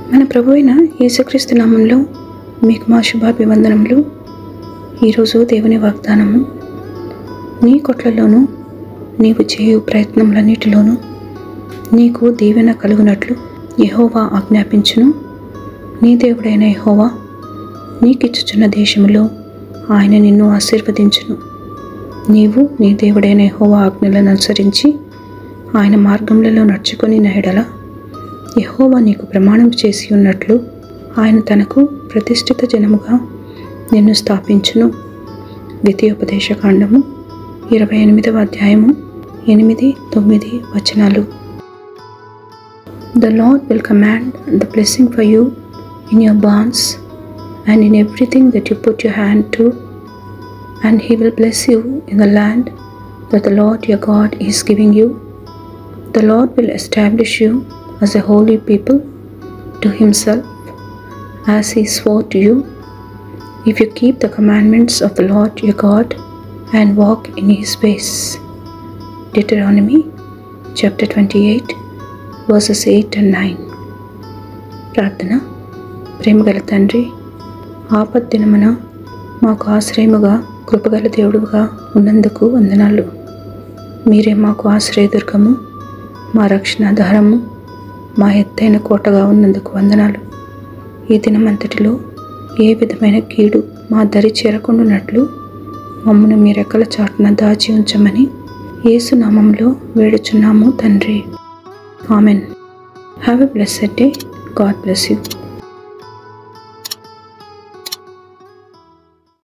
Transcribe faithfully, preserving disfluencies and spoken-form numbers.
మన ప్రభువైన యేసుక్రీస్తు నామంలో మీకు మా శుభాభివందనములు. ఈరోజు దేవుని వాగ్దానము, నీ కొట్లలోనూ నీవు చేయు ప్రయత్నములన్నిటిలోనూ నీకు దీవెన కలుగునట్లు యెహోవా ఆజ్ఞాపించును. నీ దేవుడైన యెహోవా నీకిచ్చుచున్న దేశములో ఆయన నిన్ను ఆశీర్వదించును. నీవు నీ దేవుడైన యెహోవా ఆజ్ఞలను అనుసరించి ఆయన మార్గములలో నడుచుకొని నయడల యెహోవా నీకు ప్రమాణం చేసి ఉన్నట్లు ఆయన తనకు ప్రతిష్ఠిత జనముగా నిన్ను స్థాపించును. ద్వితీయోపదేశకాండము ఇరవై ఎనిమిదవ అధ్యాయము ఎనిమిది తొమ్మిది వచనాలు. The Lord will command the blessing for you in your barns and in everything that you put your hand to, and he will bless you in the land that the Lord your God is giving you. The Lord will establish you as a holy people to himself, as he swore to you, if you keep the commandments of the Lord your God and walk in his ways. Deuteronomy chapter twenty-eight verses eight and nine. ప్రార్థన. ప్రేమగల తండ్రి, ఆపద్దినమున మాకు ఆశ్రయముగా కృపగల దేవుడుగా ఉన్నందుకు వందనాలు. మీరే మాకు ఆశ్రయదుర్గము, మా రక్షణాధారము, మా ఎత్తైన కోటగా ఉన్నందుకు వందనాలు. ఈ దినమంతటిలో ఏ విధమైన కీడు మా దరి చేరకుండానట్లు మమ్మను మీ రెక్కల చాటున దాచి ఉంచమని యేసు నామములో వేడుచున్నాము తండ్రి. Amen. Have a blessed day. God bless you.